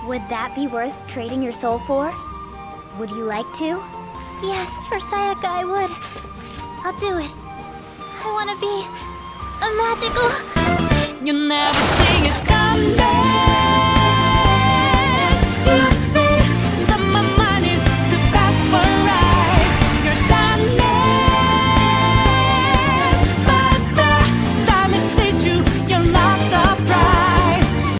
Would that be worth trading your soul for? Would you like to? Yes, for Sayaka I would. I'll do it. I want to be a magical... You never see it coming.